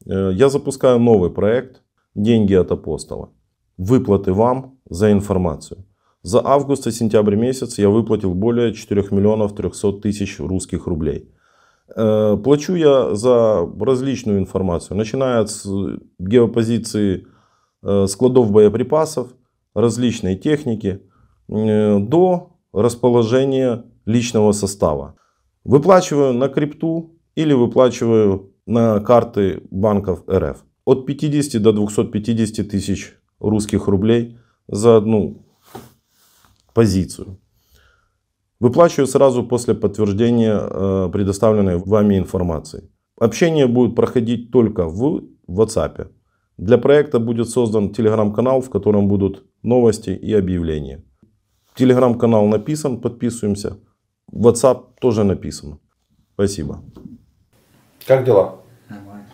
Я запускаю новый проект «Деньги от Апостола». Выплаты вам за информацию. За август и сентябрь месяц я выплатил более 4 миллионов 300 тысяч русских рублей. Плачу я за различную информацию, начиная от геопозиции складов боеприпасов, различной техники, до расположения личного состава. Выплачиваю на крипту или выплачиваю на карты банков РФ. От 50 до 250 тысяч русских рублей за одну позицию. Выплачиваю сразу после подтверждения предоставленной вами информации. Общение будет проходить только в WhatsApp. Для проекта будет создан телеграм-канал, в котором будут новости и объявления. Телеграм-канал написан, подписываемся. WhatsApp тоже написано. Спасибо. Как дела? Нормально.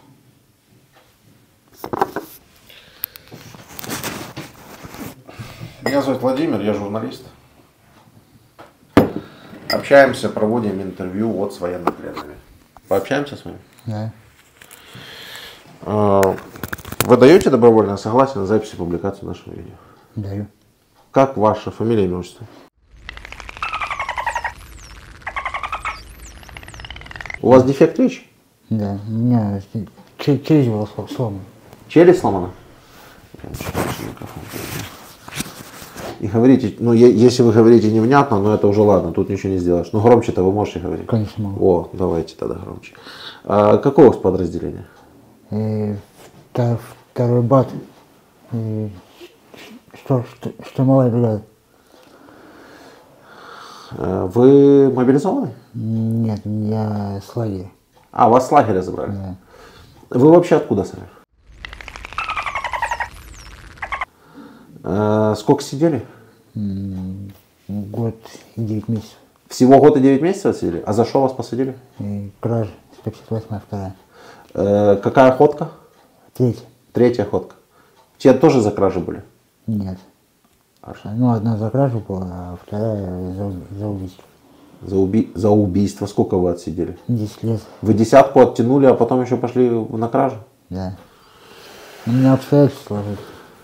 Меня зовут Владимир, я журналист. Общаемся, проводим интервью вот с военнопленными. Пообщаемся с вами? Да. Вы даете добровольное согласие на запись и публикацию нашего видео? Даю. Как ваша фамилия, имя, отчество? У вас дефект речи? Да. У меня челюсть была сломана. Челюсть сломана? И говорите, ну если вы говорите невнятно, ну это уже ладно, тут ничего не сделаешь. Ну громче-то вы можете говорить? Конечно могу. О, давайте тогда громче. Какое у вас подразделение? Второй бат. Штурмовая бригада. Вы мобилизованы? Нет, я с лагеря. А, вас с лагеря забрали? Да. Вы вообще откуда сами? Сколько сидели? Год и 9 месяцев. Всего год и 9 месяцев сидели? А за что вас посадили? Кража. 158-я, вторая. Какая ходка? Третья. Третья ходка. Те тоже за кражи были? Нет. А что? Ну, одна за кражу была, а вторая за убийство. За убийство сколько вы отсидели? 10 лет. Вы десятку оттянули, а потом еще пошли на кражу? Да. У меня обстоятельства сложились.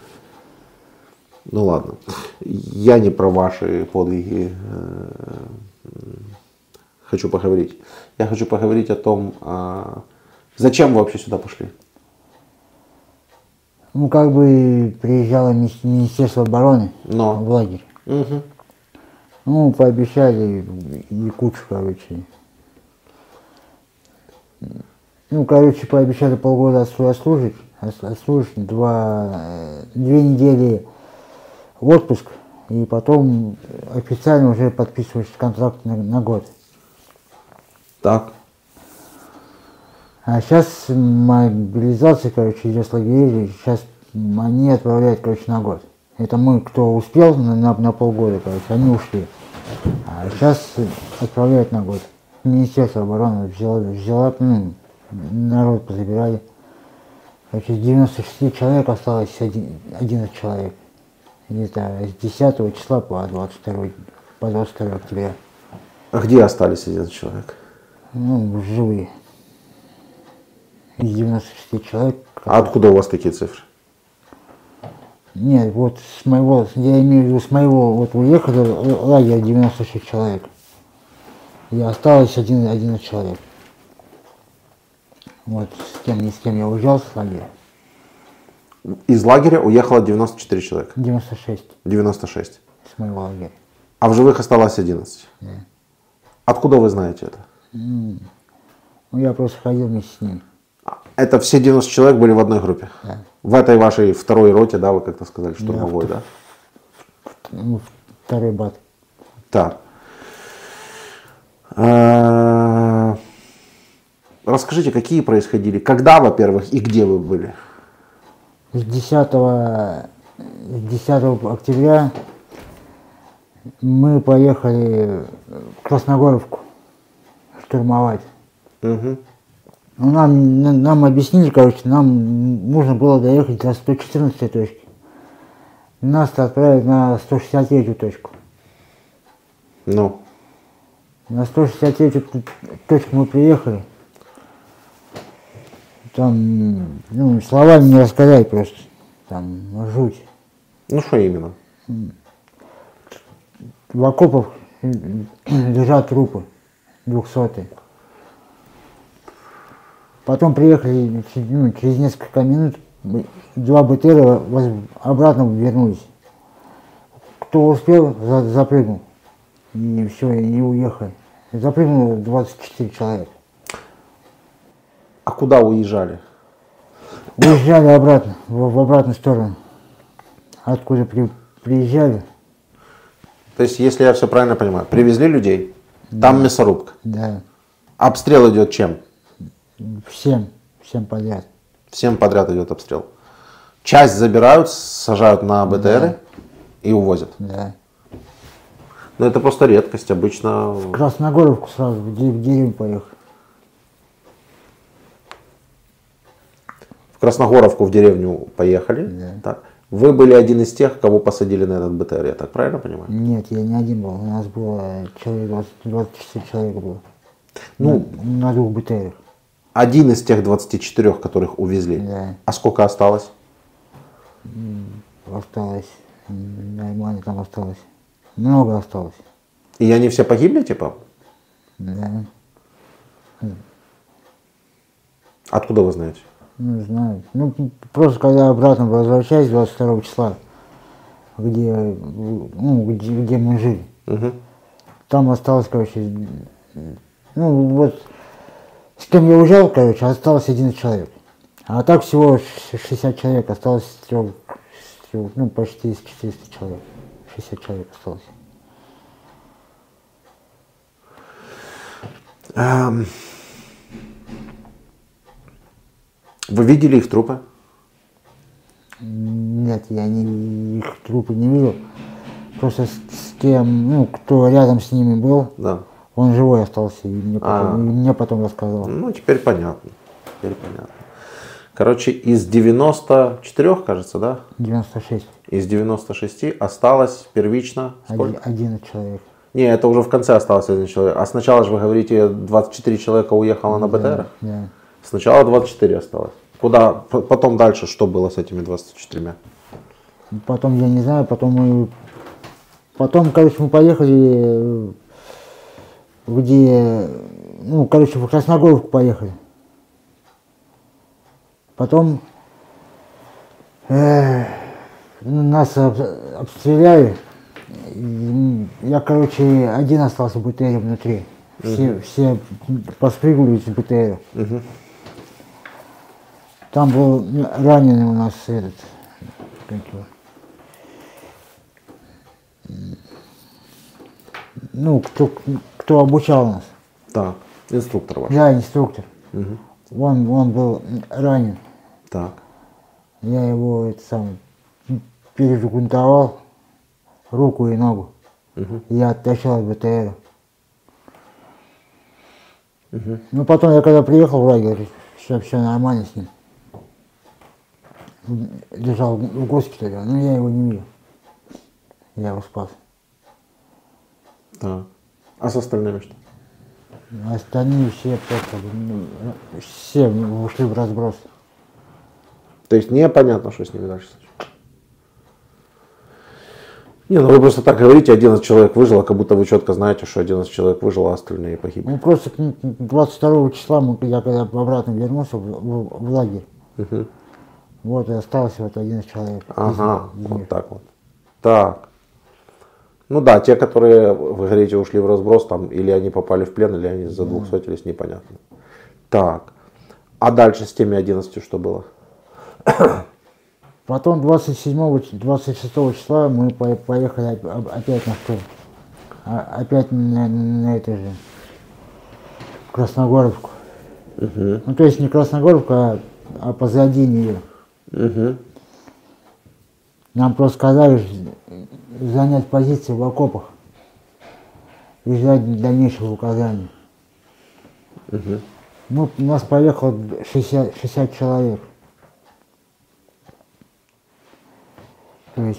Ну ладно. Я не про ваши подвиги хочу поговорить. Я хочу поговорить о том, зачем вы вообще сюда пошли? Ну, как бы приезжало Министерство обороны в лагерь. Угу. Ну, пообещали и кучу, короче. Ну, короче, пообещали полгода отслужить, две недели в отпуск, и потом официально уже подписываешь контракт на год. Так. А сейчас мобилизация, короче, идет с лагерей, сейчас они отправляют, короче, на год. Это мы, кто успел на полгода, короче, они ушли. А сейчас отправляют на год. Министерство обороны взяла, ну, народ позабирали. Короче, с 96 человек осталось 11 человек. Где-то с 10 числа по 22 октября. А где остались 11 человек? Ну, живые. Из 96 человек. А откуда у вас такие цифры? Нет, вот с моего, я имею в виду с моего, вот уехали в лагерь 96 человек. И осталось 11 человек. Вот ни с кем я уезжал с лагеря. Из лагеря уехало 94 человека? 96. 96. С моего лагеря. А в живых осталось 11? Да. Откуда вы знаете это? Ну, я просто ходил вместе с ними. Это все 90 человек были в одной группе? Да. В этой вашей второй роте, да, вы как-то сказали, штурмовой, да? Ну, второй бат. Так. Расскажите, какие происходили, когда, во-первых, и где вы были? С 10 октября мы поехали в Красногоровку штурмовать. Угу. Ну, нам объяснили, короче, нам нужно было доехать до 114 точки. Нас отправили на 163 точку. Ну? На 163 точку мы приехали. Там, ну, словами не рассказать просто. Там жуть. Ну что именно? В окопах лежат трупы 200-е. Потом приехали, ну, через несколько минут 2 БТРа обратно вернулись. Кто успел, запрыгнул. И все, и уехали. Запрыгнуло 24 человека. А куда уезжали? Уезжали обратно, в обратную сторону. Откуда приезжали. То есть, если я все правильно понимаю, привезли людей, там мясорубка. Да. Обстрел идет чем? Всем подряд. Всем подряд идет обстрел. Часть забирают, сажают на БТРы и увозят. Да. Но это просто редкость. Обычно В Красногоровку сразу, в деревню поехали. в Красногоровку в деревню поехали. Да. Так. Вы были один из тех, кого посадили на этот БТР, я так правильно понимаю? Нет, я не один был. У нас было человек 24 человека было. Ну, на 2 БТРах. один из тех 24, которых увезли. Да. А сколько осталось? Осталось. Нормально там осталось. Много осталось. И они все погибли, типа? Да. Откуда вы знаете? Ну, знаю. Ну, просто когда обратно возвращаюсь 22 числа, где мы жили, Угу. там осталось, короче, ну, вот, с кем я уезжал, короче, осталось 11 человек. А так всего 60 человек, осталось ну, почти из 400 человек. 60 человек осталось. Вы видели их трупы? Нет, я их трупы не видел. Просто с кем, ну, кто рядом с ними был, Да. он живой остался, и мне потом рассказал. Ну, теперь понятно. Теперь понятно. Короче, из 94, кажется, да? 96. Из 96 осталось первично сколько? 11 человек. Не, это уже в конце осталось 1 человек. А сначала же вы говорите, 24 человека уехало на БТРах? Да. Сначала 24 осталось. Куда? Потом дальше что было с этими 24? Потом, я не знаю, потом, короче, мы поехали, где, ну, короче, в Красногоровку поехали. Потом нас обстреляли. Я, короче, один остался в БТРе внутри. Все поспрыгнули из БТРа. Там был раненый у нас этот, как его, ну, кто обучал нас. Так, инструктор ваш. Да, инструктор. Он был ранен. Так. Я его пережгунтовал руку и ногу. Я оттащил от БТРа. Ну, потом я когда приехал в лагерь, все нормально с ним. Лежал в госпитале, но я его не видел. Я его спас. Так. А с остальными что? Остальные все просто, все ушли в разброс. То есть непонятно, что с ними дальше случилось. Не, ну вы просто так говорите, 11 человек выжило, как будто вы четко знаете, что 11 человек выжило, а остальные погибли. Ну просто 22 числа, я когда обратно вернулся в лагерь, вот и осталось вот 11 человек. Ага, из вот них. так вот. Так. Ну да, те, которые, вы говорите, ушли в разброс, там, или они попали в плен, или они за 200 непонятно. Так. А дальше с теми 11 что было? Потом 27-26 числа мы поехали опять на штурм. Опять на это же, в Красногоровку. Ну то есть не Красногоровку, а позади нее. Нам просто сказали занять позиции в окопах и ждать дальнейших указаний. У нас поехало 60 человек. То есть,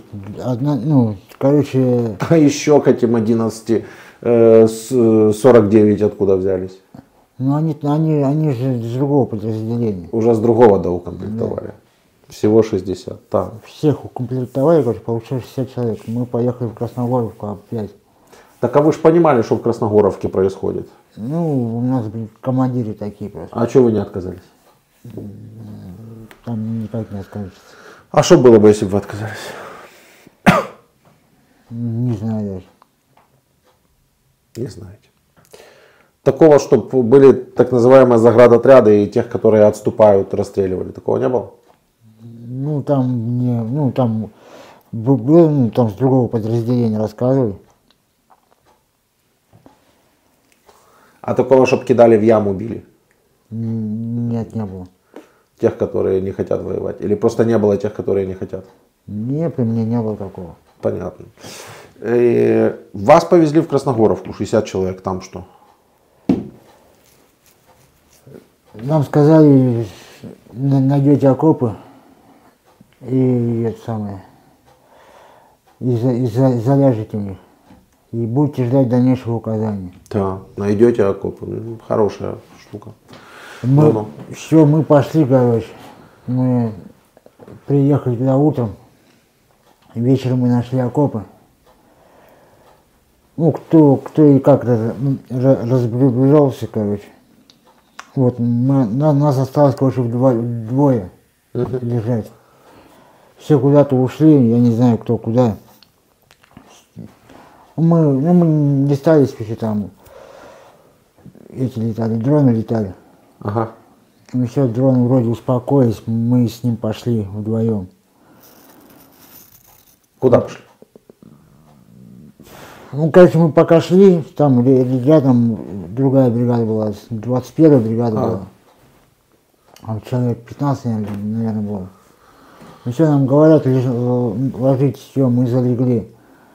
А еще к этим 11 49 откуда взялись? Ну они же с другого подразделения. Уже с другого доукомплектовали. Всего 60. Так. Всех укомплектовали, короче, получилось 60 человек. Мы поехали в Красногоровку опять. Так а вы же понимали, что в Красногоровке происходит? Ну, у нас были командиры такие просто. А чего вы не отказались? Там никак не откажется. А что было бы, если бы вы отказались? Не знаю даже. Не знаете. Такого, чтобы были так называемые заградотряды и тех, которые отступают, расстреливали, такого не было? Ну, там не, ну, там было, ну, там с другого подразделения рассказывали. А такого, чтобы кидали в яму, били? Нет, не было. Тех, которые не хотят воевать? Или просто не было тех, которые не хотят? Не, при мне не было такого. Понятно. Вас повезли в Красногоровку, 60 человек, там что? Нам сказали, найдете окопы и это самое, и заляжете в них. И будете ждать дальнейшего указания. Да, найдете окопы. Хорошая штука. Все, мы пошли, короче. Мы приехали туда утром. Вечером мы нашли окопы. Ну, кто и как разбежался, короче. Вот, нас осталось, короче, двое лежать. Все куда-то ушли, я не знаю, кто куда. Мы не стали спешить, там эти летали, дроны летали. Ага. Ну все, дроны вроде успокоились, мы с ним пошли вдвоем. Куда пошли? Ну, короче, мы пока шли, там рядом другая бригада была, 21-я бригада была. Там человек 15, наверное, было. Ну все, нам говорят, ложитесь, все, мы залегли.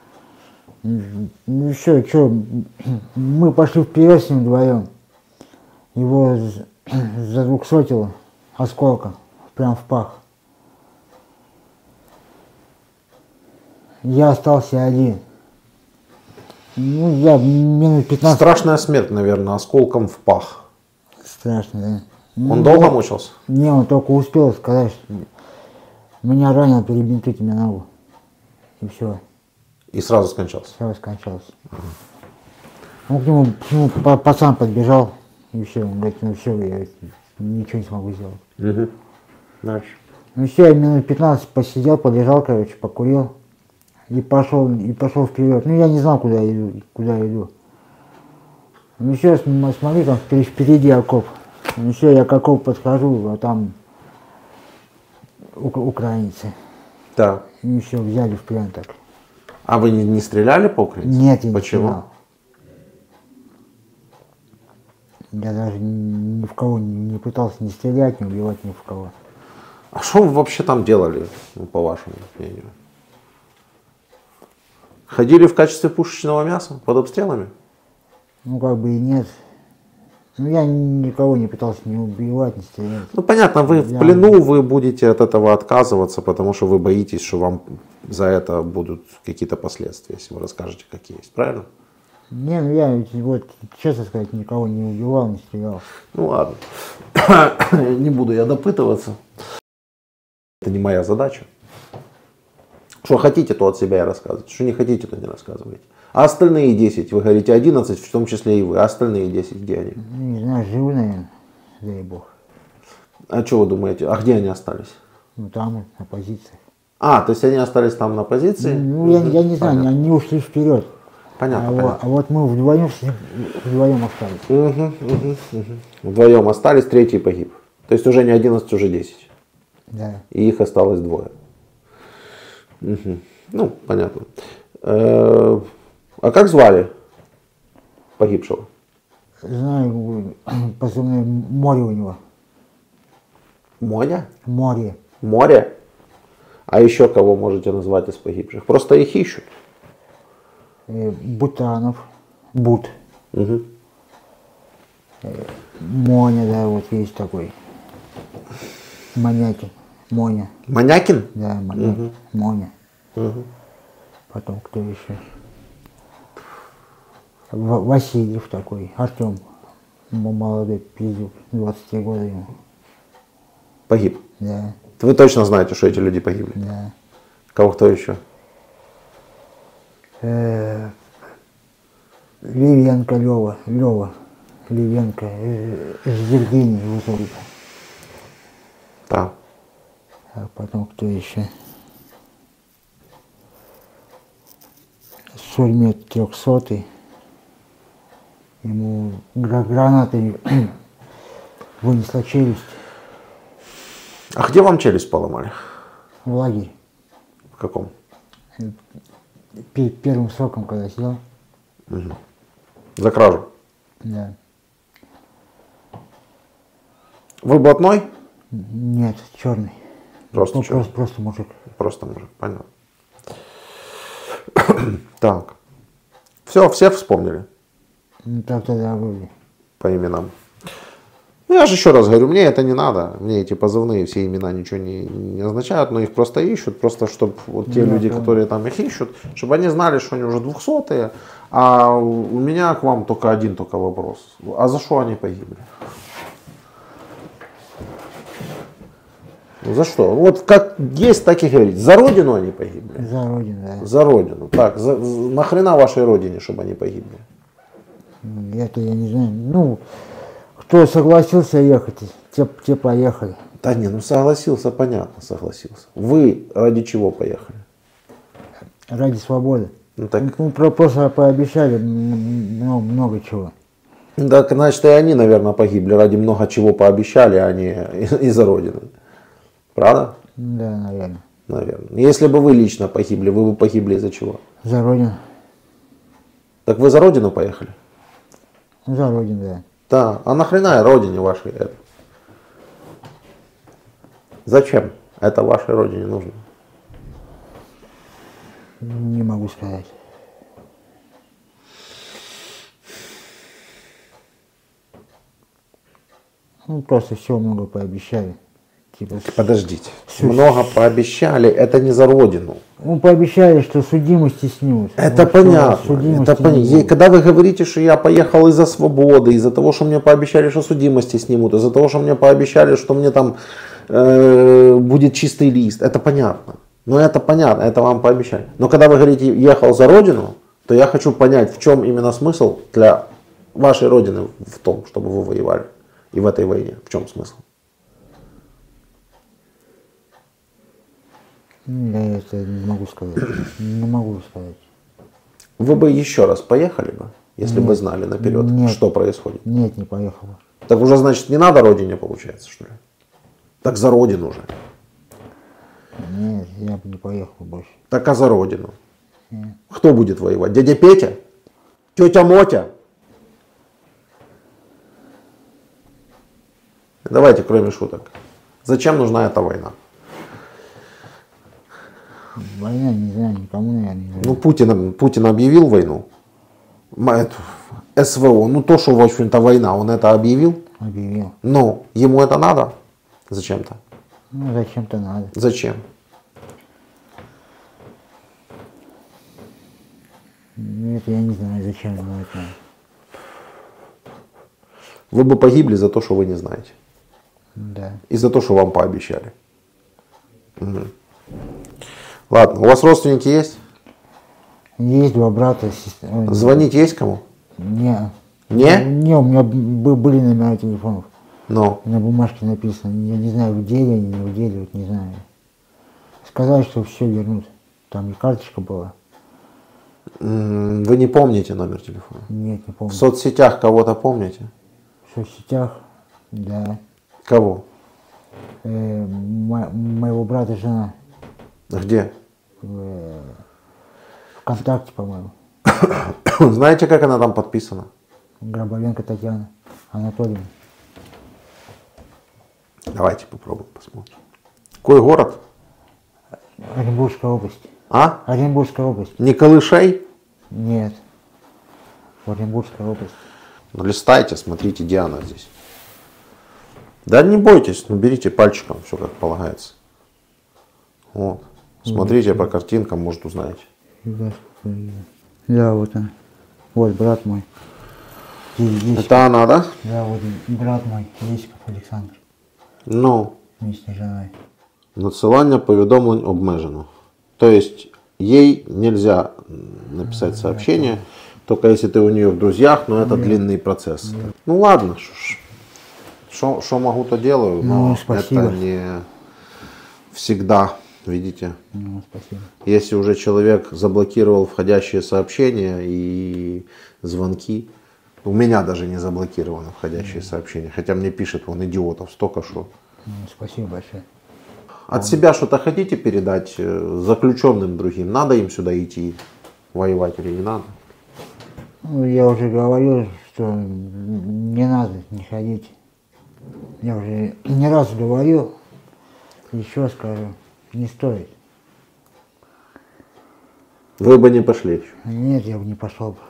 Ну все, что, мы пошли вперед с ним вдвоем. Его задвухсотило осколка, прям в пах. Я остался один. Ну, я минут 15... Страшная смерть, наверное, осколком в пах. Страшно, да. Он долго мучился? Не, он только успел сказать, что меня ранил, перебинтуйте мне ногу. И все. И сразу скончался? Сразу скончался. Он к нему пацан подбежал, и все. Он говорит, ну все, я ничего не смогу сделать. Дальше. Ну все, я минут 15 посидел, полежал, короче, покурил. И пошел вперед. Ну я не знал, куда иду. Ну все, смотри, там впереди окоп. Ну все, я к окопу подхожу, а там украинцы. Да. И все, взяли в плен так. А вы не стреляли по украинцам? Нет, я не Почему? стрелял. Я даже ни в кого не пытался не стрелять, не убивать ни в кого. А что вы вообще там делали, ну, по вашему мнению? Ходили в качестве пушечного мяса под обстрелами? Ну как бы и нет. Ну я никого не пытался не убивать, не стрелять. Ну понятно, вы в плену, вы будете от этого отказываться, потому что вы боитесь, что вам за это будут какие-то последствия, если вы расскажете, какие есть, правильно? Не, ну я вот, честно сказать, никого не убивал, не стрелял. Ну ладно, не буду я допытываться. Это не моя задача. Что хотите, то от себя и рассказывайте. Что не хотите, то не рассказывайте. А остальные 10, вы говорите 11, в том числе и вы. А остальные 10, где они? Не знаю, живы, наверное, дай бог. А что вы думаете? А где они остались? Ну там, на позициях. А, то есть они остались там на позиции? Ну я не знаю, они ушли вперед. Понятно, а вот мы вдвоем остались. Вдвоем остались, третий погиб. То есть уже не 11, уже 10. Да. И их осталось двое. Ну, понятно. А как звали погибшего? Знаю, позывной море у него. Моня? Море. Море? А еще кого можете назвать из погибших? Просто их ищут. Бутанов. Бут. Моня, да, вот есть такой. Манякин. Моня. Манякин? Да, Манякин. Моня. Потом кто еще? Васильев такой, Артем. Молодой пиздюк, 20 года ему. Погиб. Да, Вы точно знаете, что эти люди погибли? да. Кто еще? Ливенко Лева, Ливенко, из Виргинии, Узурика. Да. А потом кто еще? Сурмет 300-й. Ему гранатой вынесла челюсть А где вам челюсть поломали? в лагерь. В каком? Первым сроком, когда сидел. За кражу. Да. Вы блатной? Нет, черный. Просто черный. Просто мужик. Просто мужик, понятно. Так. Все вспомнили Ну так тогда вроде. по именам. Ну, я же еще раз говорю, мне это не надо. Мне эти позывные, все имена ничего не означают, но их просто ищут, просто чтобы вот те люди, которые там их ищут, чтобы они знали, что они уже 200-е. А у меня к вам только вопрос. А за что они погибли? За что? Вот как есть, так и говорить. За родину они погибли. За родину, да. За родину. Так, нахрена вашей родине, чтобы они погибли? Это я не знаю. Ну, кто согласился ехать, те поехали. Да не, ну согласился, понятно, согласился. Вы ради чего поехали? Ради свободы. Ну, так, Ну, просто пообещали много чего. так, значит, и они, наверное, погибли ради много чего пообещали, а не из-за родины. Правда? Да, наверное. Наверное. Если бы вы лично погибли, вы бы погибли из-за чего? За родину. Так вы за родину поехали? За родину, да. Да. А нахрена родине вашей это? Зачем это вашей родине нужно? Не могу сказать. Ну, просто все много пообещали. Типа, Подождите. Много пообещали, это не за родину. ну, пообещали, что судимости снимут. Это Вот что понятно. судимости Это понятно. не будет. Когда вы говорите, что я поехал из-за свободы, из-за того, что мне пообещали, что судимости снимут, из-за того, что мне пообещали, что мне там будет чистый лист, это понятно. Ну это понятно, это вам пообещали. Но когда вы говорите ехал за родину, то я хочу понять, в чем именно смысл для вашей родины в том, чтобы вы воевали. И в этой войне. В чем смысл? Я это не могу сказать. Не могу сказать. Вы бы еще раз поехали бы, если бы знали наперед, Нет. что происходит? Нет, не поехал. Так уже, значит, не надо родине, получается, что ли? Так за родину же. Нет, я бы не поехал больше. Так а за родину? Кто будет воевать? Дядя Петя? Тетя Мотя? Давайте, кроме шуток. Зачем нужна эта война? Война, не знаю, никому, наверное, не знаю. Ну, Путин объявил войну. СВО, ну то, что, в общем-то, война, он это объявил. Объявил. Но ему это надо? Зачем-то? Ну, зачем-то надо. Зачем? Ну, это я не знаю, зачем ему это надо. Вы бы погибли за то, что вы не знаете. Да. И за то, что вам пообещали. Мгм. Ладно, у вас родственники есть? Есть два брата, сестра. Звонить есть кому? Не. Не? Не, у меня были номера телефонов. Ну, На бумажке написано. Я не знаю, в деле они, не в деле, вот не знаю. Сказали, что все вернут. Там и карточка была. вы не помните номер телефона? Нет, не помню. В соцсетях кого-то помните? В соцсетях, да. Кого? Моего брата жена. Где? ВКонтакте, по-моему. Знаете, как она там подписана? Грабовенко Татьяна Анатольевна. Давайте попробуем, посмотрим. Какой город? Оренбургская область. А? Оренбургская область. Не Колышей? Нет. Оренбургская область. Ну, листайте, смотрите, где она здесь. Да не бойтесь, ну берите пальчиком, все как полагается. Вот. Смотрите по картинкам, может узнаете. Да, вот он. Вот брат мой. Есть, Это она, да? да, вот брат мой, Лесиков Александр, Ну, вместе с женой. надсилання повідомлень обмежено. То есть ей нельзя написать сообщение, только если ты у нее в друзьях, но это длинный процесс. Ну ладно, что могу, то делаю, но Ну, спасибо. это не всегда, видите. Ну, спасибо. Если уже человек заблокировал входящие сообщения и звонки, у меня даже не заблокированы входящие сообщения, хотя мне пишет вон идиотов столько что. Ну, спасибо большое. От себя что-то хотите передать заключенным другим? Надо им сюда идти воевать или не надо? Ну, я уже говорил, что не надо, не ходить. Я уже не раз говорил, еще скажу, не стоит. Вы бы не пошли еще. Нет, я бы не пошел бы.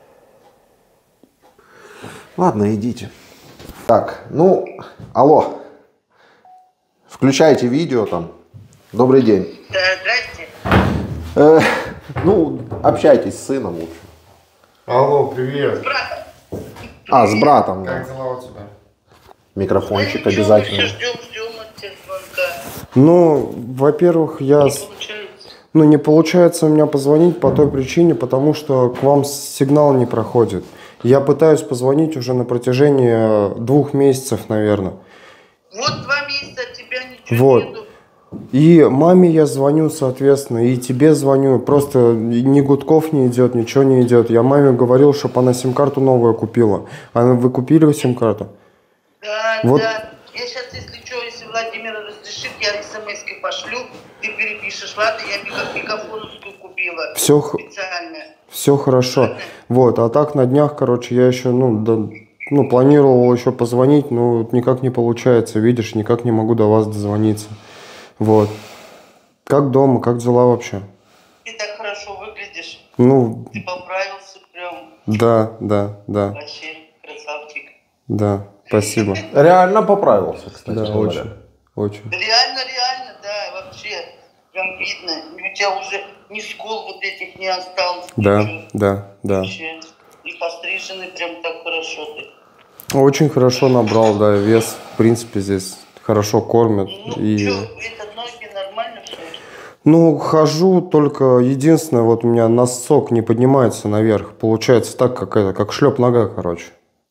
Ладно, идите. Так, ну, алло. Включайте видео там. Добрый день. Да, здрасте. Ну, общайтесь с сыном лучше. Алло, привет. Брат. А, с братом, да. Как дела у тебя? Микрофончик Все обязательно. ждем от тебя звонка. Ну, во-первых, я... Не получается. Ну, не получается у меня позвонить по той причине, потому что к вам сигнал не проходит. Я пытаюсь позвонить уже на протяжении 2 месяцев, наверное. Вот 2 месяца от тебя ничего Вот. нету. И маме я звоню, соответственно, и тебе звоню. Просто ни гудков не идет, ничего не идет. Я маме говорил, чтобы она сим-карту новую купила. А вы купили сим-карту? Да, Вот. да. Я сейчас, если что, если Владимир разрешит, я смс-ки пошлю, ты перепишешь. Ладно, я мегафоновскую купила. Все, Специально. все хорошо. Вот, а так на днях, короче, я еще, планировал еще позвонить, но никак не получается. Видишь, никак не могу до вас дозвониться. Вот. Как дома, как дела вообще? Ты так хорошо выглядишь. Ну, Ты поправился прям. да, Вообще, красавчик. да, спасибо. Реально поправился, кстати Да, говоря. очень. Реально, да, вообще. Прям видно. У тебя уже ни скул вот этих не осталось. Да, ничего. да. Вообще. И постриженный прям так хорошо ты. Очень хорошо набрал, да, вес. В принципе, здесь хорошо кормят. Ну, И... что, это ноги нормально все? Ну, хожу, только единственное, вот у меня носок не поднимается наверх. Получается так, как шлеп нога, короче.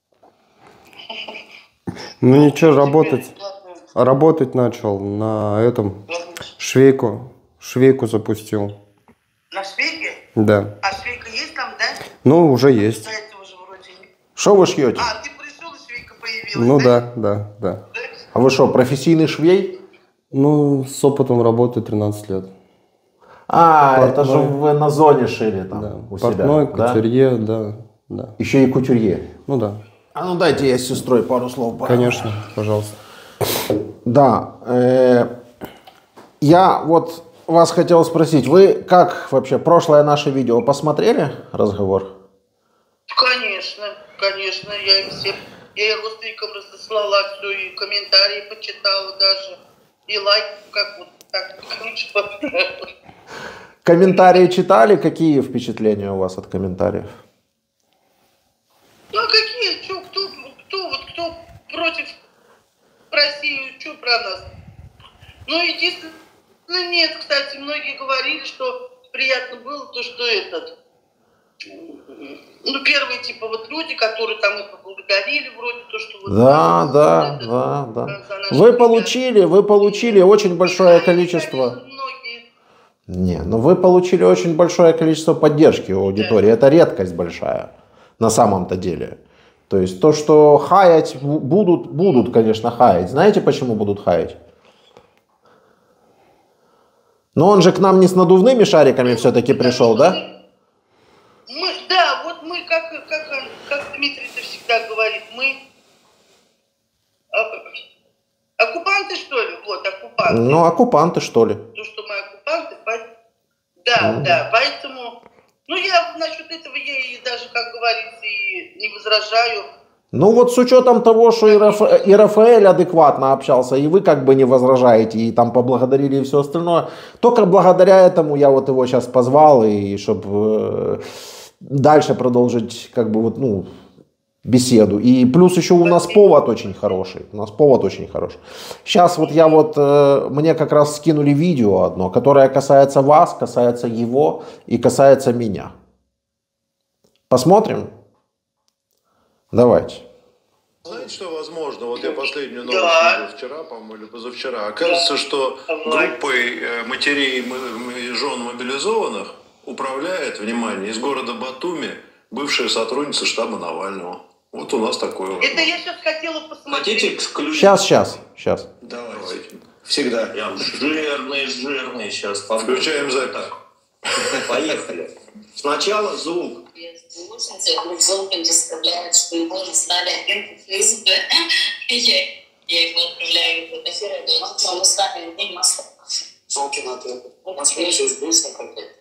Ну ничего, работать начал на этом, швейку запустил. На швейке? Да. А швейка есть там, да? Ну, уже есть. Кстати, уже вроде не... Что вы шьете? А, ты пришел, и швейка появилась, Ну да? да. А вы что, профессийный швей? Ну, с опытом работы 13 лет. А, Портной. это же вы на зоне шили там Да. у Портной, себя, да? кутюрье, да. Еще и кутюрье. Ну да. А ну дайте я с сестрой пару слов. Конечно, пожалуйста. Да, я вот вас хотел спросить, вы как вообще прошлое наше видео посмотрели, разговор? Конечно, я им всем, я и родственникам разослала все, и комментарии почитала даже, и лайк, как вот так лучше понравилось. Комментарии читали? Какие впечатления у вас от комментариев? Ну а какие, что, кто против России, что про нас? Ну единственное, нет, кстати, многие говорили, что приятно было то, что первые типа вот люди, которые там и поблагодарили вроде то, что вот Да. за наши Вы получили очень большое количество. Конечно, многие. Не, но вы получили очень большое количество поддержки у аудитории. Это редкость большая на самом-то деле. То есть то, что хаять будут, конечно, хаять. Знаете, почему будут хаять? Но он же к нам не с надувными шариками все-таки пришел, да? Мы, как Дмитрий-то всегда говорит, мы оккупанты, что ли? Вот, оккупанты. Ну, оккупанты, что ли? То, что мы оккупанты, да, поэтому... Ну, я насчет этого, я и даже, как говорится, и не возражаю. Ну, вот с учетом того, что и Рафаэль адекватно общался, и вы как бы не возражаете, и там поблагодарили и все остальное. Только благодаря этому я вот его сейчас позвал, и чтобы дальше продолжить, как бы вот, беседу. И плюс еще у нас повод очень хороший. У нас повод очень хороший. Сейчас вот я вот, мне как раз скинули видео одно, которое касается вас, касается его и касается меня. Посмотрим? Давайте. Знаете, что возможно? Вот я последнюю новость видел вчера, по-моему, или позавчера. Окажется, что группой матерей и жен мобилизованных управляет, внимание, из города Батуми бывшая сотрудница штаба Навального. Вот у нас такое. Это я сейчас хотела посмотреть. Хотите включить? Сейчас. Давайте. Всегда. Прям жирный сейчас. Включаем запись. Так. Поехали. Сначала звук. Золкин представляет, что его назвали агентом ФСБ. Я его отправляю в эфир, но мы с вами не масло. Золкин это Москве ФСБ какой-то.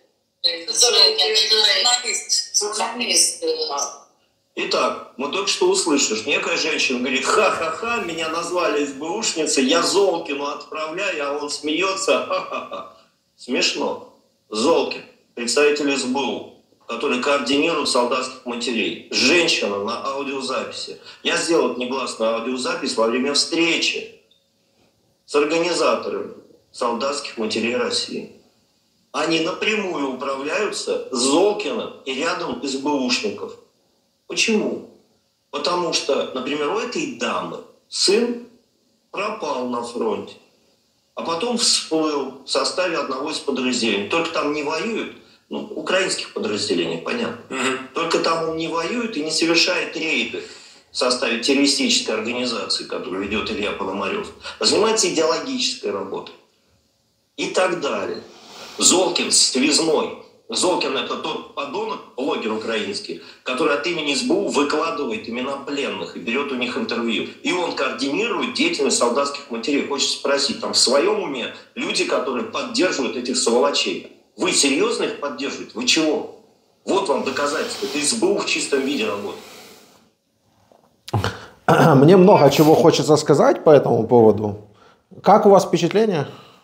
Журналист. Итак, мы только что услышали, что некая женщина говорит: ха-ха-ха, меня назвали СБУшницей, я Золкину отправляю, а он смеется, ха-ха-ха. Смешно. Золкин, представитель СБУ, который координирует солдатских матерей. Женщина на аудиозаписи. Я сделал негласную аудиозапись во время встречи с организаторами солдатских матерей России. Они напрямую управляются с Золкиным и рядом СБУшников. Почему? Потому что, например, у этой дамы сын пропал на фронте, а потом всплыл в составе одного из подразделений. Только там не воюют, ну, украинских подразделений, понятно. Только там он не воюет и не совершает рейды в составе террористической организации, которую ведет Илья Пономарев, а занимается идеологической работой. И так далее. Золкин связной. Золкин — это тот подонок, блогер украинский, который от имени СБУ выкладывает имена пленных и берет у них интервью. И он координирует деятельность солдатских матерей. Хочется спросить, там в своем уме люди, которые поддерживают этих сволочей, вы серьезно их поддерживаете? Вы чего? Вот вам доказательство. Это СБУ в чистом виде работает. Мне много чего хочется сказать по этому поводу. Как у вас впечатление?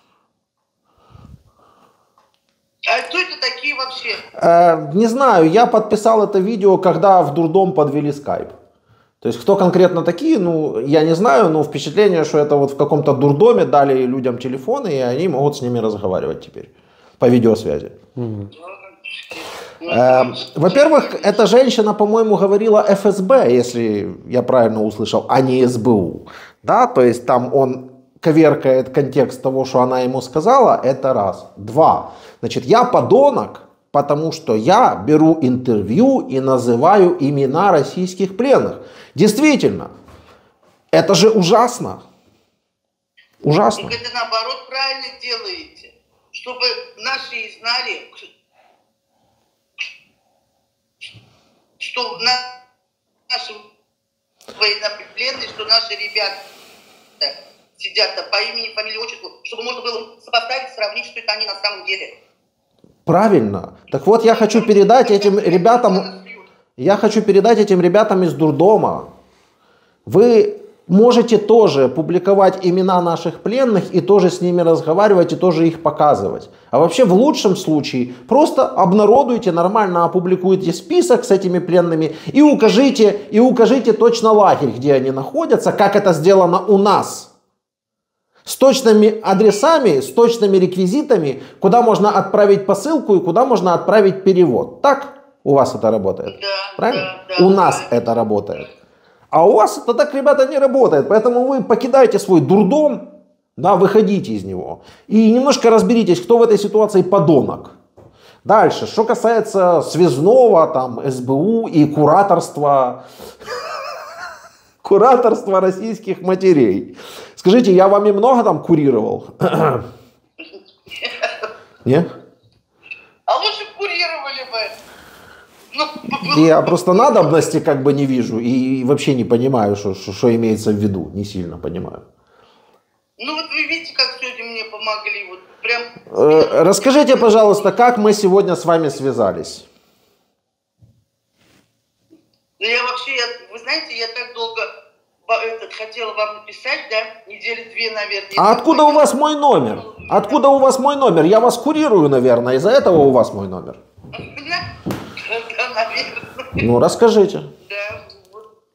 А кто это такие вообще? Не знаю, я подписал это видео, когда в дурдом подвели скайп. То есть кто конкретно такие, ну, я не знаю, но впечатление, что это вот в каком-то дурдоме дали людям телефоны, и они могут с ними разговаривать теперь по видеосвязи. Во-первых, эта женщина, по-моему, говорила ФСБ, если я правильно услышал, а не СБУ. Да, то есть там он коверкает контекст того, что она ему сказала, это раз. Два. Значит, я подонок, потому что я беру интервью и называю имена российских пленных. Действительно, это же ужасно. Ужасно. Так это наоборот правильно делаете. Чтобы наши знали, что наши военнопленные, что наши ребята сидят по имени, фамилии, отчеству, чтобы можно было сопоставить, сравнить, что это они на самом деле. Правильно. Так вот, я хочу передать этим ребятам из дурдома. Вы можете тоже публиковать имена наших пленных и тоже с ними разговаривать и тоже их показывать. А вообще в лучшем случае просто обнародуйте, нормально опубликуйте список с этими пленными и укажите точно лагерь, где они находятся, как это сделано у нас. С точными адресами, с точными реквизитами, куда можно отправить посылку и куда можно отправить перевод. Так у вас это работает? Да, правильно? Да, у нас это работает. А у вас это так, ребята, не работает. Поэтому вы покидаете свой дурдом, да, выходите из него. И немножко разберитесь, кто в этой ситуации подонок. Дальше, что касается связного, там, СБУ и кураторства российских матерей. Скажите, я вами много там курировал? Нет? А лучше курировали бы. Я просто надобности как бы не вижу и вообще не понимаю, что имеется в виду. Не сильно понимаю. Ну вот вы видите, как сегодня мне помогли. Вот прям... Расскажите, пожалуйста, как мы сегодня с вами связались? Ну я вообще, вы знаете, я так долго хотела вам написать, да, недели две, наверное. А откуда у вас мой номер? Откуда у вас мой номер? Я вас курирую, наверное, из-за этого у вас мой номер. Да, наверное. Ну, расскажите. Да, вот.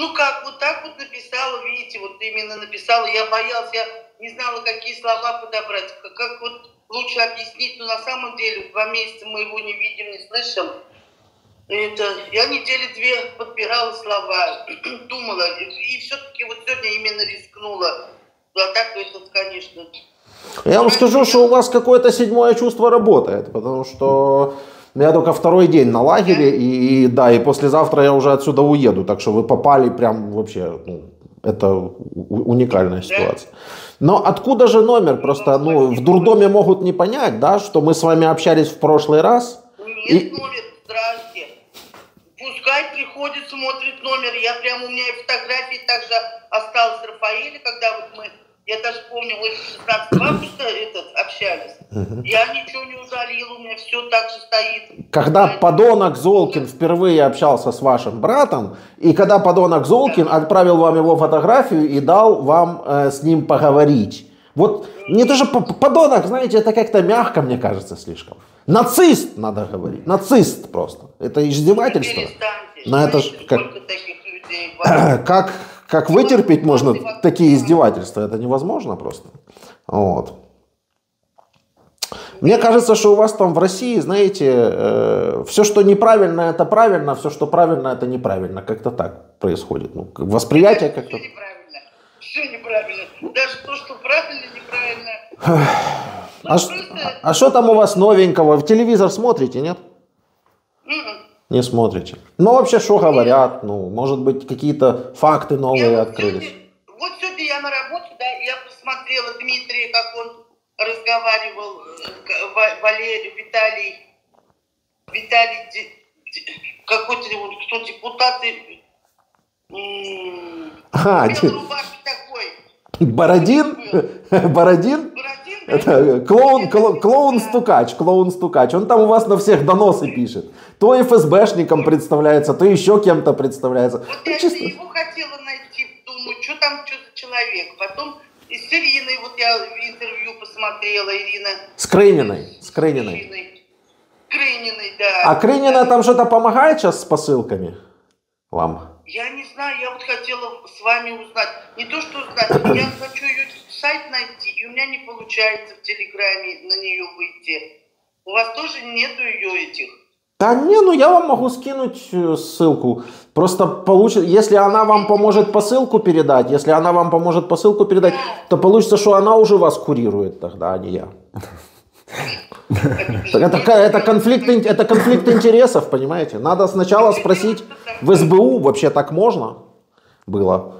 Ну как, вот так вот написала, видите, вот именно написала. Я боялась, я не знала, какие слова подобрать, как вот лучше объяснить. Но на самом деле 2 месяца мы его не видим, не слышим. Это, я недели 2 подбирала слова, думала, и все-таки вот сегодня именно рискнула. А так, это, конечно... Я вам скажу, что у вас какое-то 7-е чувство работает, потому что я только 2-й день на лагере, и да, и послезавтра я уже отсюда уеду, так что вы попали прям вообще, ну, это уникальная ситуация. Но откуда же номер? Просто, ну, в дурдоме могут не понять, да, что мы с вами общались в прошлый раз. Нет, номер, здрасте. Пускай приходит, смотрит номер. Я прям, у меня и фотографии также осталось Рафаэля, когда вот мы, я даже помню, 16 августа общались. Я ничего не удалила, у меня все так же стоит. Когда подонок Золкин впервые общался с вашим братом, и когда подонок Золкин отправил вам его фотографию и дал вам с ним поговорить. Вот не то, что подонок, знаете, это как-то мягко, мне кажется, слишком. Нацист надо говорить, нацист просто. Это издевательство. Но это ж как вытерпеть можно такие издевательства? Это невозможно просто. Вот. Мне кажется, что у вас там в России, знаете, все, что неправильно, это правильно, все, что правильно, это неправильно. Как-то так происходит. Ну, восприятие как-то... Все неправильно. Даже то, что правильно, неправильно. А что там у вас новенького? В телевизор смотрите, нет? Не смотрите. Ну, вообще, что говорят? Ну, может быть, какие-то факты новые открылись. Вот сегодня я на работе, да, я посмотрела Дмитрия, как он разговаривал, Виталий, какой-то кто депутат, такой. Бородин? Бородин? Это клоун-стукач, клоун-стукач. Он там у вас на всех доносы пишет. То ФСБшником представляется, то еще кем-то представляется. Вот я его хотела найти, думаю, что там, что за человек. Потом и с Ириной, вот я интервью посмотрела, Ирина. С Крыниной. С Крыниной. Крыниной, да. А Крынина там что-то помогает сейчас с посылками вам? Я не знаю, я вот хотела с вами узнать. Не то, что узнать, я хочу ее сайт найти, и у меня не получается в Телеграме на нее выйти. У вас тоже нету ее этих? Да не, ну я вам могу скинуть ссылку. Просто получится, если она вам поможет посылку передать, то получится, что она уже вас курирует тогда, а не я. Это конфликт интересов, понимаете? Надо сначала спросить в СБУ, вообще так можно было.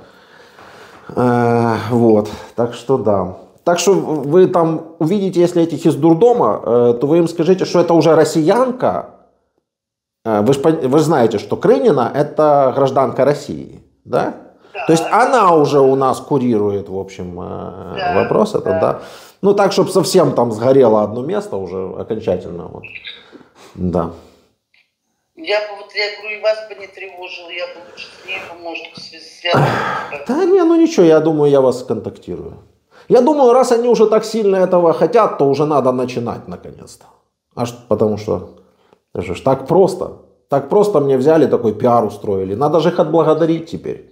Вот, так что да. Так что вы там увидите, если этих из дурдома, то вы им скажите, что это уже россиянка. Вы же знаете, что Крынина это гражданка России, да? Да. То есть она уже у нас курирует, в общем, вопрос этот, да? Ну так, чтобы совсем там сгорело одно место уже окончательно, вот. Да. Я говорю, и вас бы не тревожила, я бы лучше с ней, может, связаться. Да не, ну ничего, я думаю, я вас контактирую. Я думаю, раз они уже так сильно этого хотят, то уже надо начинать наконец-то. Потому что так просто мне взяли, такой пиар устроили. Надо же их отблагодарить теперь.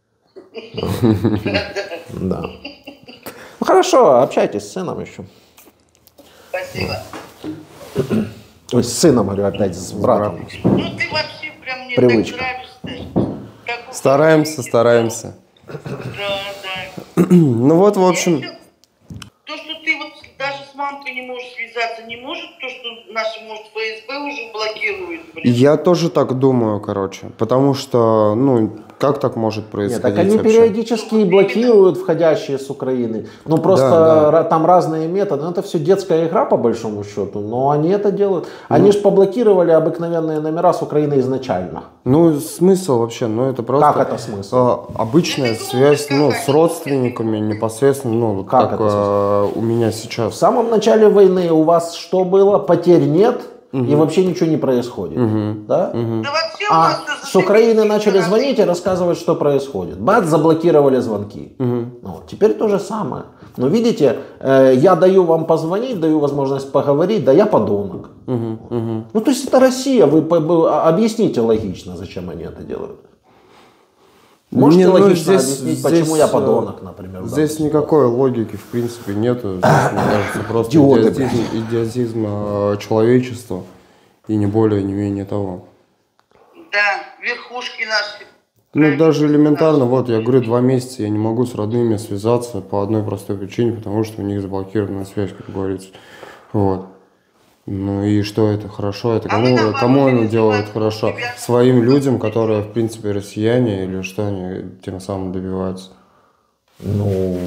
Да. Ну хорошо, общайтесь с сыном еще. Спасибо. Ой, с сыном, говорю, опять с братом. Ну ты вообще прям мне привычка. Так нравишься. Стараемся. Да. Ну вот, в общем... То, что ты вот даже с мамкой не можешь связаться, не может то, что наши, может, ФСБ уже блокирует, блин. Я тоже так думаю, короче. Потому что, ну, как так может происходить? Нет, так они вообще? периодически блокируют входящие с Украины. Ну просто там разные методы. Ну, это все детская игра по большому счету. Но они это делают. Они же поблокировали обыкновенные номера с Украины изначально. Ну смысл вообще, ну это просто... Как это смысл? Обычная связь, ну, с родственниками непосредственно, ну, как у меня сейчас. В самом начале войны у вас что было? Потерь нет. И вообще ничего не происходит. Да? А с Украины начали звонить и рассказывать, что происходит. Бац, заблокировали звонки. Ну, теперь то же самое. Но видите, я даю вам позвонить, даю возможность поговорить, да я подонок. Ну то есть это Россия, вы объясните логично, зачем они это делают. Можете Не, ну, логично здесь- объяснить, здесь, почему я подонок, например? в Здесь данной никакой логики, в принципе, нету. Здесь, мне кажется, просто Идиоты, идиотизм человечества. И не более, не менее того. Да, верхушки наши. Ну, даже элементарно, вот, я говорю, 2 месяца я не могу с родными связаться по одной простой причине, потому что у них заблокирована связь, как говорится. Вот. Ну и что это хорошо? Это А мы, наоборот, кому оно переживаем, делает что хорошо? тебя- Своим людям, которые, в принципе, россияне, или что они тем самым добиваются? Ну,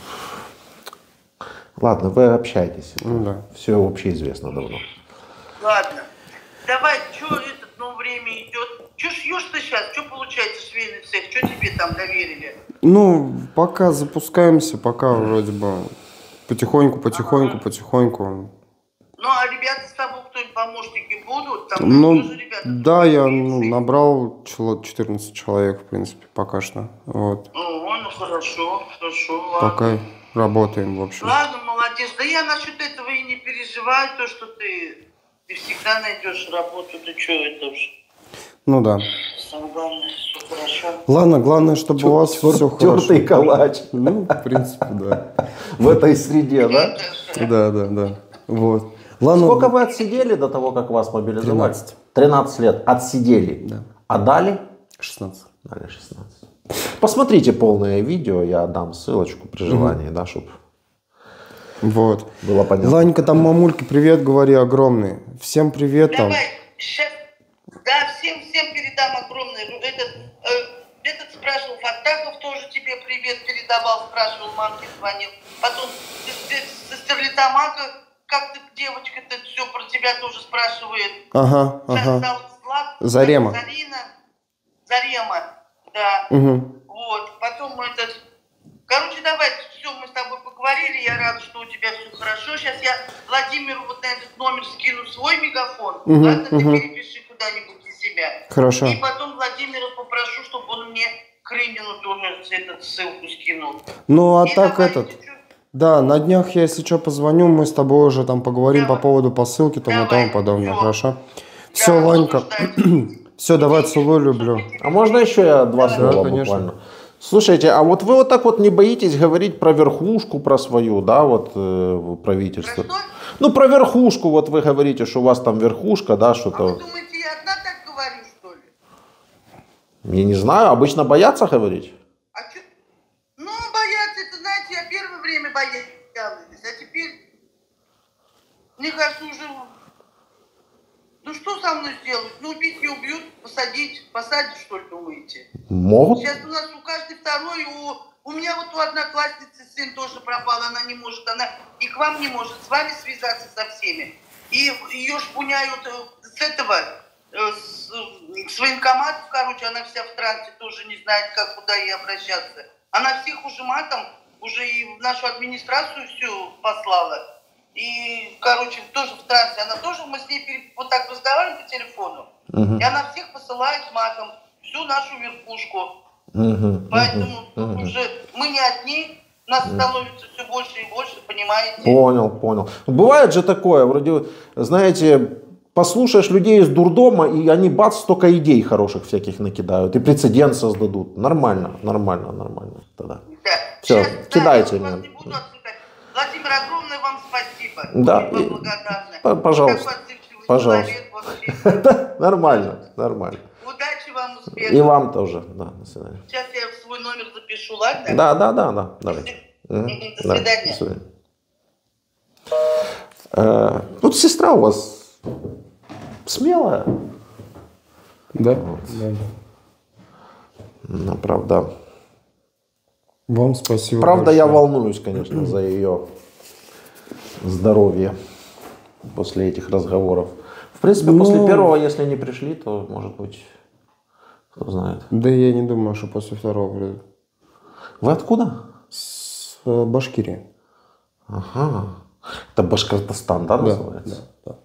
ладно, вы общаетесь. Ну да. Все вообще известно давно. Ладно. Давай, что время идет? Что шьешь ты сейчас? Что получается швейный цех? Что тебе там доверили? Ну, пока запускаемся, пока вроде бы потихоньку. Ну, а ребята с тобой кто-нибудь помощники будут? Там Ну, тоже ребята? да, я набрал 14 человек, в принципе, пока что. Вот. О, ну хорошо, ладно. Пока работаем, в общем. Ладно, молодец. Да я насчет этого и не переживаю, то, что ты всегда найдешь работу, ты что, это уж... Ну да. Самое главное, все хорошо. Ладно, главное, чтобы у вас все хорошо. Тертый калач. Ну, в принципе, да. В этой среде, да? Да. Вот. Ладно. Сколько вы отсидели до того, как вас мобилизовали? 13. 13 лет. Отсидели. Да. А дали? 16. Дали 16. Посмотрите полное видео, я дам ссылочку при желании, да, чтобы Вот. было понятно. Ланька, там мамульке привет говори огромный. Всем привет там. Давай, сейчас, да, всем передам огромный. Этот спрашивал, Фаттахов тоже тебе привет передавал, спрашивал, мамке звонил. Потом со Стерлитамака, как ты, девочка-то, все про тебя тоже спрашивает. Ага. Зарема. Зарема, да. Угу. Вот, потом короче, давай, все, мы с тобой поговорили, я рада, что у тебя все хорошо. Сейчас я Владимиру вот на этот номер скину свой мегафон, ладно, ты перепиши куда-нибудь для себя. Хорошо. И потом Владимира попрошу, чтобы он мне Крынину тоже ссылку скинул. Ну, а И так давай, этот... Да, на днях я, если что, позвоню, мы с тобой уже там поговорим Давай. по поводу посылки там и тому подобное, всё. хорошо? Все, Да, Ванька, буду ждать. все, давай, целую, люблю. А можно еще я два слова конечно. буквально? Слушайте, а вот вы вот так вот не боитесь говорить про верхушку, про свою, да, вот правительство? Про что? Ну, про верхушку, вот вы говорите, что у вас там верхушка, да, А вы что-то. думаете, я одна так говорю, что ли? Я не знаю, обычно боятся говорить. А что? Ну, бояться, это, знаете, я первое время боялась, а теперь, мне кажется, уже... Ну, что со мной сделают? Ну, убить не убьют, посадят, что ли, думаете? Могут? Сейчас у нас у каждой второй, у меня вот у одноклассницы сын тоже пропал, она не может, она и к вам не может, с вами связаться со всеми. И ее шпуняют с военкоматов, короче, она вся в трансе, тоже не знает, как, куда ей обращаться. Она всех уже матом, уже и в нашу администрацию всю послала. И, короче, тоже в трансе. Она тоже, мы с ней вот так разговариваем по телефону. И она всех посылает матом, всю нашу верхушку. Поэтому тут уже мы не одни, нас становится все больше и больше, понимаете? Понял. Бывает же такое, вроде, знаете, послушаешь людей из дурдома, и они бац, столько идей хороших всяких накидают, и прецедент создадут. Нормально тогда. Да. Все, Сейчас, кидайте я вас меня. не буду отвлекать. Владимир, огромное вам спасибо. Да, Очень вам благодарна. пожалуйста. Такой отзывчивый Пожалуйста. человек вообще. Нормально. Удачи вам, успехов. И вам тоже, да, до свидания. Сейчас я свой номер запишу, ладно? Да, давайте. До Да, свидания. до свидания. Вот сестра у вас смелая. Да? Ну, правда. Вам спасибо Правда, большое. я волнуюсь, конечно, за ее здоровье после этих разговоров. В принципе, после первого, если не пришли, то, может быть, кто знает. Да я не думаю, что после второго придут. Вы откуда? С Башкирии. Ага. Это Башкортостан, да, называется? Да.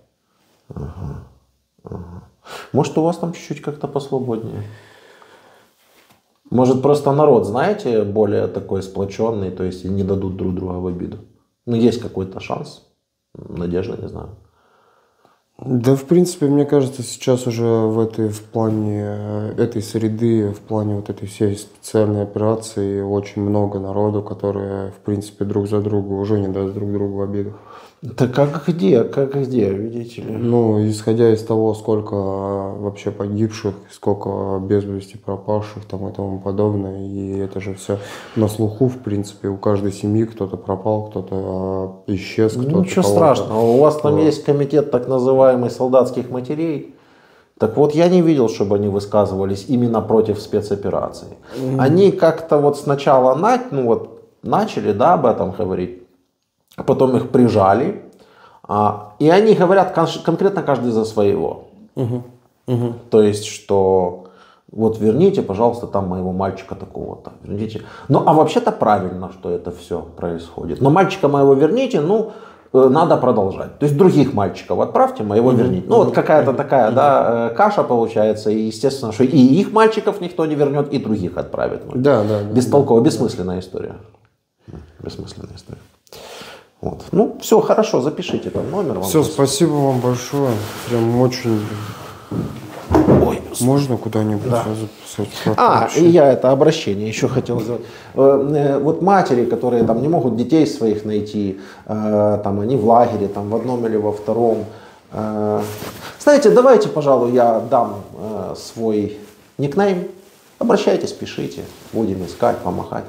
Может, у вас там чуть-чуть как-то посвободнее? Может, просто народ, знаете, более такой сплоченный, то есть и не дадут друг друга в обиду. Ну, есть какой-то шанс, надежда, не знаю. Да, в принципе, мне кажется, сейчас уже в плане этой среды, в плане вот этой всей специальной операции очень много народу, которые, в принципе, друг за друга уже не даст друг другу обиду. Да как где, видите ли? Ну, исходя из того, сколько вообще погибших, сколько без вести пропавших там и тому подобное, и это же все на слуху, в принципе, у каждой семьи кто-то пропал, кто-то исчез, кто-то Ничего кого-то. страшного, у вас там есть комитет так называемый солдатских матерей. Так вот, я не видел, чтобы они высказывались именно против спецоперации. Они как-то вот сначала начали, да, об этом говорить, а потом их прижали, и они говорят конкретно каждый за своего. То есть, что вот верните, пожалуйста, там моего мальчика такого-то, верните. Ну, а вообще-то правильно, что это все происходит. Но мальчика моего верните, надо продолжать. То есть других мальчиков отправьте, моего верните. Ну, вот какая-то такая, да, каша получается, и естественно, что и их мальчиков никто не вернет, и других отправит. Ну, Да. бестолковая, бессмысленная история. Бессмысленная история. Вот. Ну, все, хорошо, запишите там номер. Все, спасибо вам большое. Прям очень... Ой, можно куда-нибудь записать? И я это обращение еще хотел сделать. Вот матери, которые там не могут детей своих найти, там они в лагере, там в одном или во втором. Знаете, давайте, пожалуй, я дам свой никнейм. Обращайтесь, пишите, будем искать, помогать.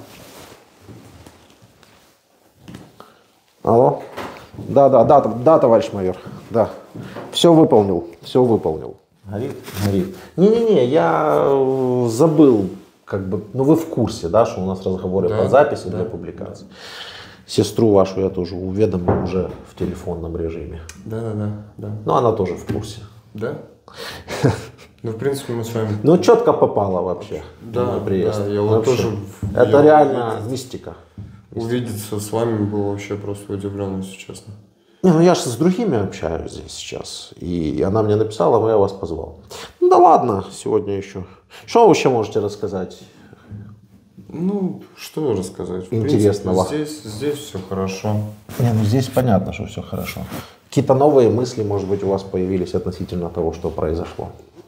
Алло? Да, товарищ майор, да. Все выполнил. Горит. Не, я забыл, вы в курсе, да, что у нас разговоры по записи для публикации. Сестру вашу я тоже уведомил уже в телефонном режиме. Да. Но она тоже в курсе. Да? Ну, в принципе, мы с вами... Ну, четко попала вообще на мой приезд. Да, я вот тоже... Это реально мистика. Увидеться с вами был вообще просто удивлен, если честно. Я же с другими общаюсь здесь сейчас. И она мне написала, я вас позвал. Ну да ладно, сегодня еще. Что вы еще можете рассказать? Ну, что рассказать? Интересного. Здесь все хорошо. Здесь понятно, что все хорошо. Какие-то новые мысли, может быть, у вас появились относительно того, что произошло?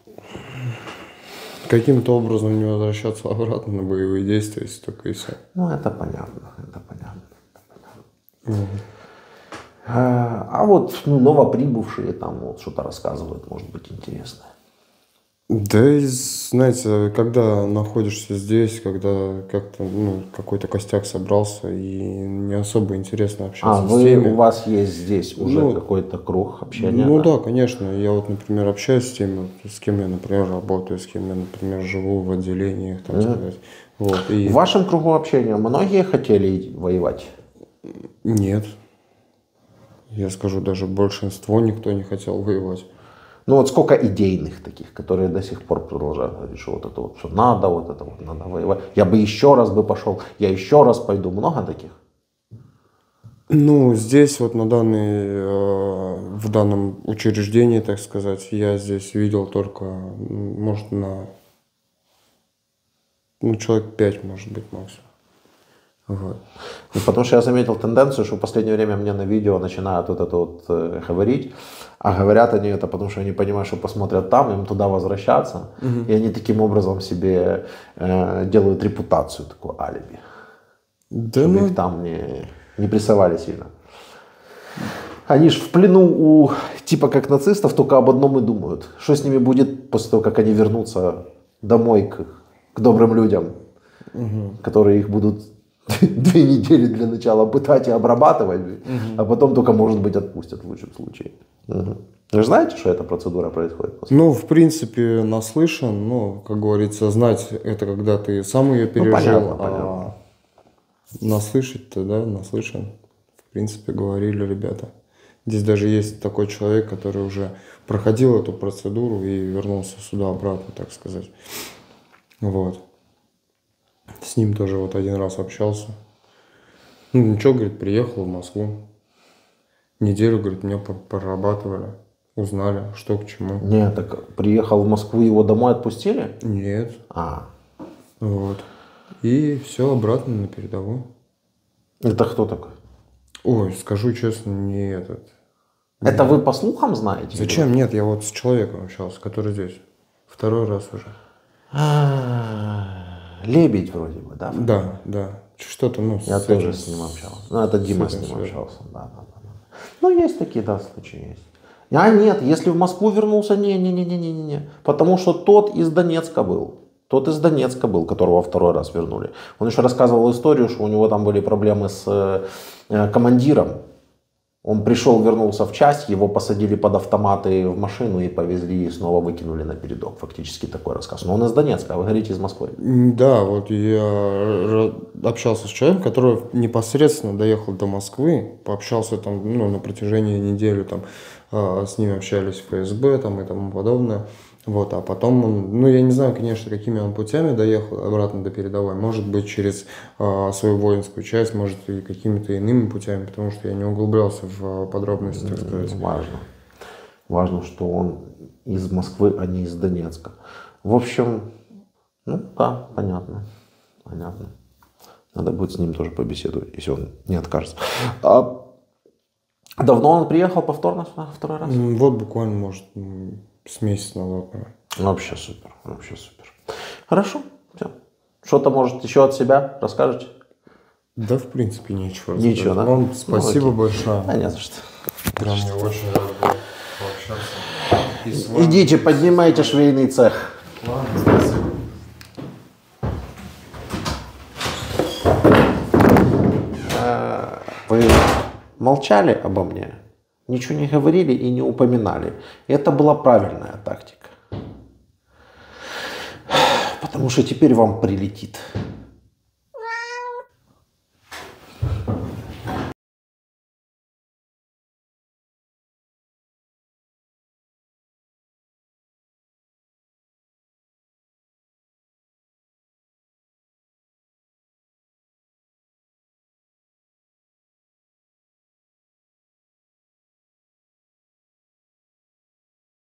Каким-то образом не возвращаться обратно на боевые действия, если только и все. Ну, это понятно. А вот новоприбывшие там вот что-то рассказывают, может быть, интересное. Да, и, знаете, когда находишься здесь, когда как-то какой-то костяк собрался, и не особо интересно общаться с теми. У вас есть здесь уже какой-то круг общения? Ну да, конечно. Я вот, например, общаюсь с теми, с кем я, например, работаю, с кем я, например, живу в отделениях, так сказать. Вот, и... В вашем кругу общения многие хотели воевать? Нет. Я скажу, даже большинство никто не хотел воевать. Ну вот сколько идейных таких, которые до сих пор продолжают говорить, что вот это вот все надо, вот это вот надо воевать. Я бы еще раз пошел, я еще раз пойду. Много таких? Ну, здесь вот в данном учреждении, так сказать, я здесь видел только, может, человек 5, может быть, максимум. Вот. Потому что я заметил тенденцию, что в последнее время мне на видео начинают вот это вот говорить, а говорят они это потому, что они понимают, что посмотрят там, им туда возвращаться, и они таким образом себе делают репутацию, такую алиби, чтобы их там не прессовали сильно. Они ж в плену типа как нацистов, только об одном и думают, что с ними будет после того, как они вернутся домой к добрым людям, которые их будут 2 недели для начала пытать и обрабатывать, а потом только, может быть, отпустят в лучшем случае. Вы же знаете, что эта процедура происходит? Ну, в принципе, наслышан, как говорится, знать это, когда ты сам ее пережил. Понятно. Наслышать-то, да, наслышан. В принципе, говорили ребята. Здесь даже есть такой человек, который уже проходил эту процедуру и вернулся сюда обратно, так сказать. Вот. С ним тоже вот один раз общался. Ничего, говорит, приехал в Москву. Неделю, говорит, меня прорабатывали, узнали, что к чему. Нет, так приехал в Москву, его домой отпустили? Нет. Вот. И все обратно на передовую. Это кто такой? Ой, скажу честно, Это вы по слухам знаете? Зачем? Нет, я вот с человеком общался, который здесь. Второй раз уже. Лебедь вроде бы, да? Да. Что-то, ну... Я тоже с ним общался. Ну, это Дима с ним общался. Да. Ну, есть такие, да, случаи есть. А нет, если в Москву вернулся, не. Потому что тот из Донецка был. Тот из Донецка был, которого второй раз вернули. Он еще рассказывал историю, что у него там были проблемы с командиром. Он пришел, вернулся в часть, его посадили под автоматы в машину и повезли, и снова выкинули на передок. Фактически такой рассказ. Но он из Донецка, а вы говорите из Москвы. Да, вот я общался с человеком, который непосредственно доехал до Москвы, пообщался там, ну, на протяжении недели, там, с ними общались в ФСБ там, и тому подобное. Вот, а потом он, ну, я не знаю, конечно, какими он путями доехал обратно до передовой. Может быть, через свою воинскую часть, может, и какими-то иными путями, потому что я не углублялся в подробности, так сказать. Важно, что он из Москвы, а не из Донецка. В общем, ну, да, понятно. Надо будет с ним тоже побеседовать, если он не откажется. Давно он приехал повторно сюда, второй раз? Вот буквально, может, с месяца назад. Вообще супер. Хорошо, все. Что-то, может, еще от себя расскажете? Да, в принципе, ничего. Ничего, да? Вам спасибо большое. Да, не за что. Прям мне очень рад был пообщаться. И с вами. Идите, поднимайте швейный цех. Ладно, спасибо. Вы молчали обо мне, ничего не говорили и не упоминали. И это была правильная тактика. Потому что теперь вам прилетит.